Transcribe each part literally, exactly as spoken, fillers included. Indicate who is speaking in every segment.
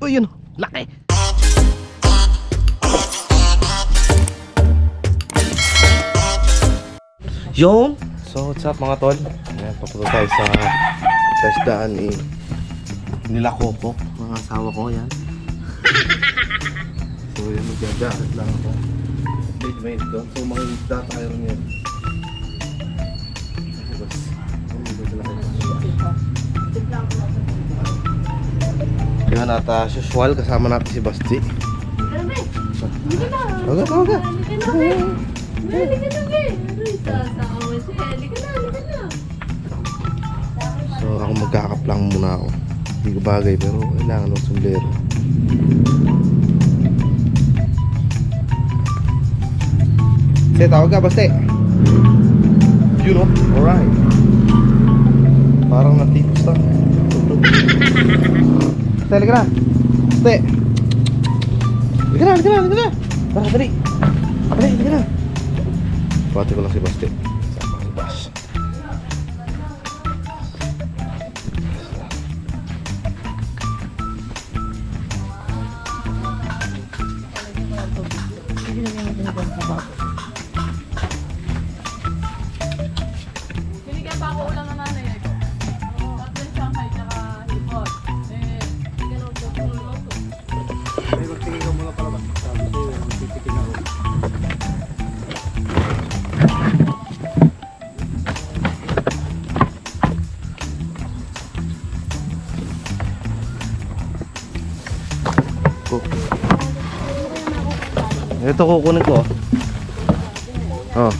Speaker 1: Oh, yun. Laki. Yun. So, what's up mga tol? Ayan, papunta tayo sa sa isdaan eh. Nila Coco, mga asawa ko yan. So, yan, magdadaan lang ako. Wait, wait, doon. So, mga isda tayo rin yan. Kasi bas, yun at uh, usual, kasama natin si Basti. Huwag ka, huwag ka. So ako magkakaplang muna ako. Hindi ko bagay pero kailangan ng sombrero. Sige, tawag ka Basti. You know? Alright. Parang natipos lang. Basti, halika na. Basti. Halika na, halika na, halika na. Tara, dali. Dali, halika na. Pati ko lang si Basti. Sama si Bas.
Speaker 2: Binigyan pa ako ulang na nanay ko. Tatlo Shanghai tsaka hipon. Eh, hindi ganun ito tulog ko.
Speaker 3: May magtingin ka muna pala ba? Sabi ko, magtitingin ako.
Speaker 1: Ito kukunin ko. Oh.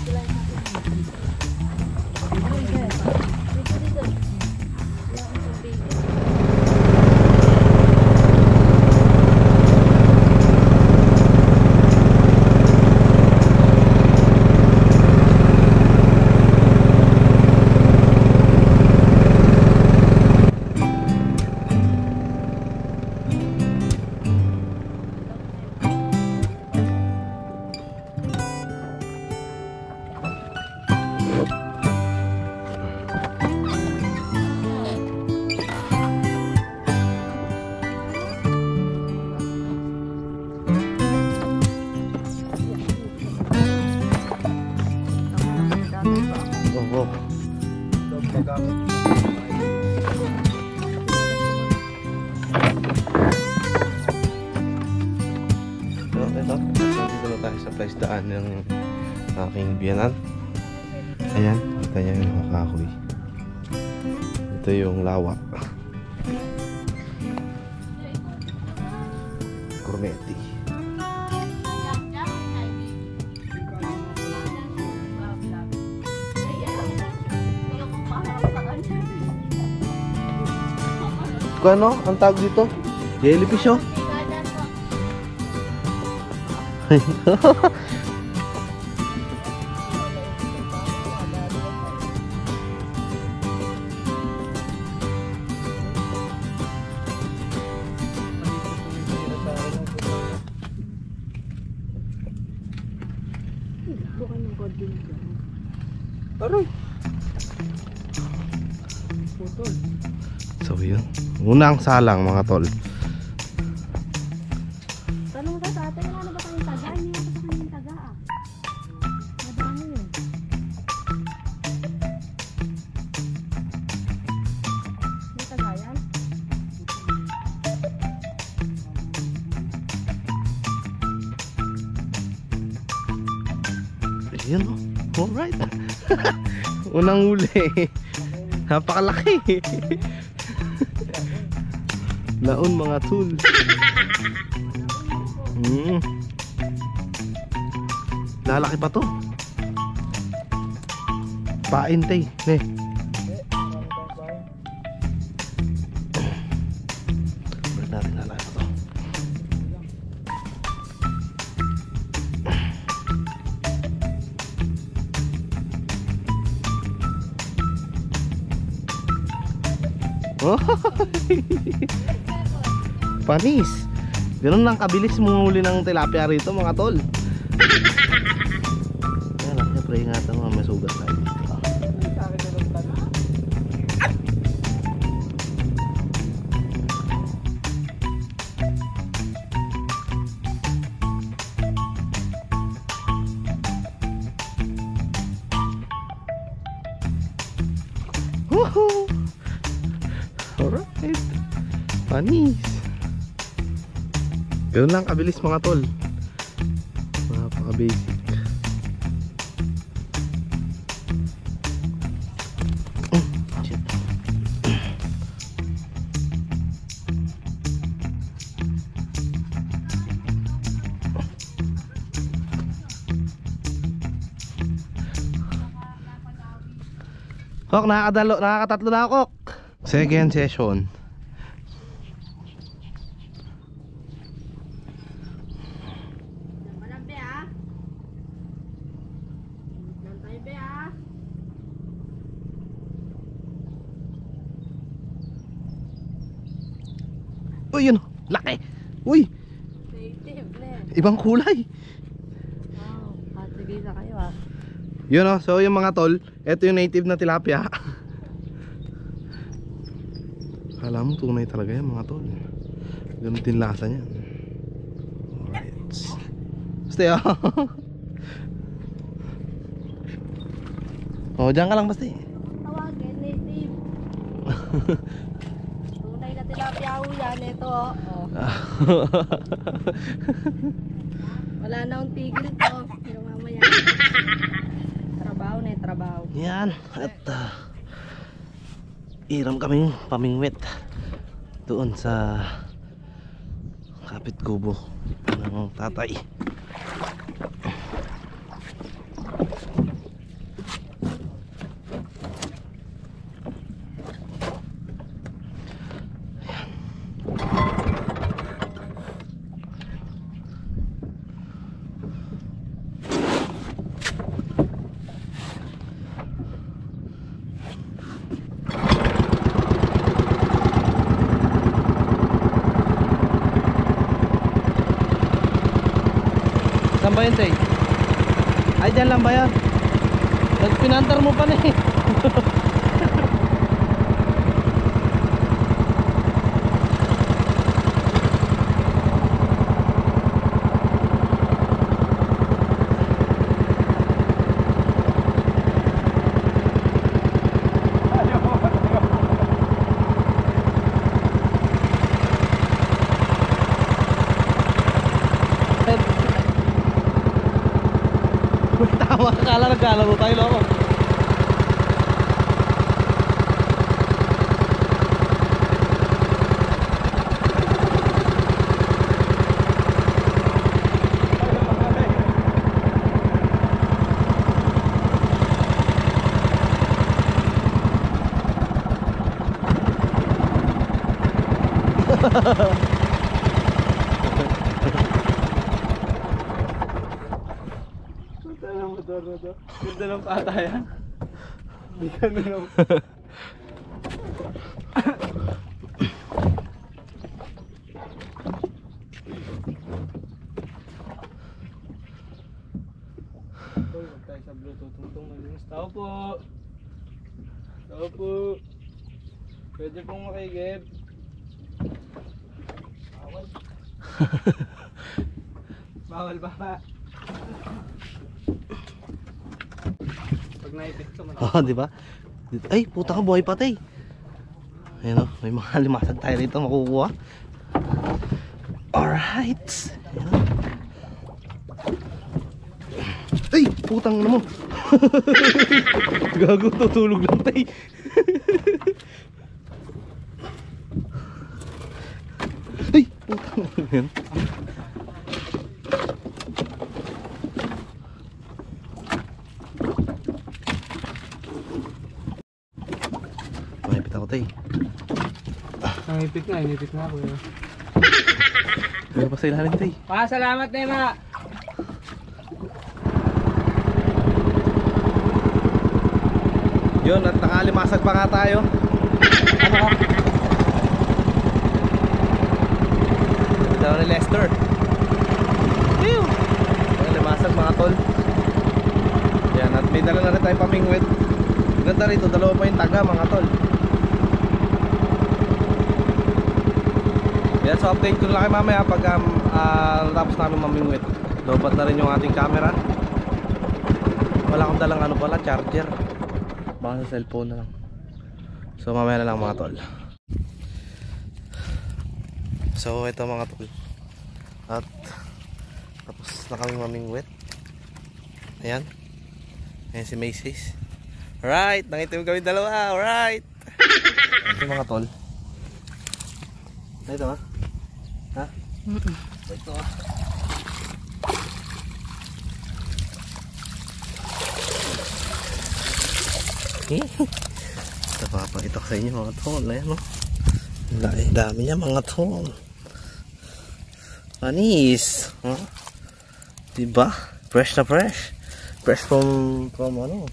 Speaker 1: Oh, oh. So, ito. Dito na tayo sa paisdaan ng aking biyanan. Ayan. Kita niya yung mga kahoy. Ito yung lawa. Cornetti. Kung ano? Ang tawag dito? Jellyfish oh.
Speaker 3: Aray!
Speaker 1: So yun. Unang salang mga tol.
Speaker 2: Tanong ka sa ate, wala na ba kayong taga? Hindi na ba kayong taga ah? Madami yun. May taga yan?
Speaker 1: Ayan o. Alright. Unang huli. Napakalaki. Laon mga tool. Mm. Lalaki pa to. Paintay. Ne. Balik natin lalaki pa to. Oh. Panis. Ganun lang kabilis muli ng tilapia rito mga tol. Kaya lang, siyempre ingatan mo, may sugat tayo dito. Woohoo! Alright. Panis. Ganun lang kabilis mga tol. Napaka-basic. Mm, shit. Kok, nakakadalo, nakakatatlo na ako. Second session.
Speaker 2: Walang be ah. Lang tayo be ah.
Speaker 1: Uy, yun. Laki. Uy,
Speaker 2: Native na eh.
Speaker 1: ibang kulay.
Speaker 2: Wow, katigay na kayo ah.
Speaker 1: Yun o, so yung mga tol, ito yung native na tilapia. Kala mo tunay talaga yan mga tol. Ganun din lasa niyan. Alright. Stay oh. Oh, dyan ka lang basta eh.
Speaker 2: Tawagin, native. Tunay na tilapia ho yan. Ito oh. Oh. Wala na akong tigil to. Pero mamaya. Trabaho na eh, trabaho.
Speaker 1: Yan. At uh, iram kaming pamingwit doon sa kapit kubo ng tatay. Saan ba yun, Tay? Ay, dyan lang ba yan? Nagpinantar mo pa na eh. Tama, akala nagkalaro tayo, loko.
Speaker 3: Ganda ng patayan. Hindi ka na lang. Huwag tayo sa bluetooth. Tungtong malinis. Tao po. Tao po. Pwede pong makigib. Bawal. Bawal ba ba? Pag naipit ka man.
Speaker 1: Oh, di ba? Ay, puta ka, buhay patay. Ayan o, may mga limasag tayo rito makukuha. Alright. Ayan o. Ay, putang na mo. Gago, tutulog lang tayo. Ay, putang na yan. Mahipit ako tayo.
Speaker 3: Nangipit na, inipit na ako. Eh.
Speaker 1: Meron pa sa ilalim tayo.
Speaker 3: Pa, salamat Nema!
Speaker 1: Yun, at nakalimasag pa nga tayo. Ano ka? Daw ni Lester. Ew! Nakalimasag mga tol. Yan, at may dala na rin tayong pamingwit. Ganda rito, dalawa pa yung taga mga tol. Yan, so update ko lang kayo mamaya pag um, uh, natapos namin mamingwit. Lobat na rin yung ating camera. Wala akong dalang ano pala, charger. Baka sa cellphone na lang. So mamaya na lang mga tol. So ito mga tol. At tapos na kami mamingwit. Ayan. Ayan si Macy's. Alright, nangitim kami dalawa. Alright. Ito mga tol. Ito ha? Ha? Ito ha? Ito papakita ko sa inyo mga tol. Ayan o. Dami, dami niya mga tol. Panis. Huh? Diba? Fresh na fresh. Fresh from, from ano?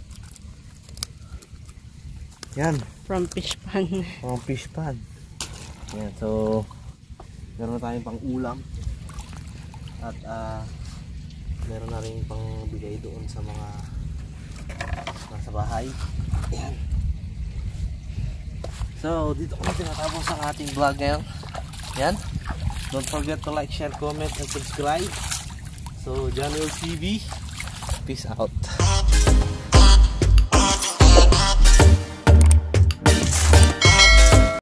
Speaker 1: Yan.
Speaker 2: From fish pan.
Speaker 1: From fish pan. Yan, so meron na tayong pang ulam. At uh, meron na rin pang bigay doon sa mga nasa bahay. Yan. So, dito ko na tinatapos ang ating vlog ngayon. Yan. Don't forget to like, share, comment, and subscribe. So, John Will T V. Peace out.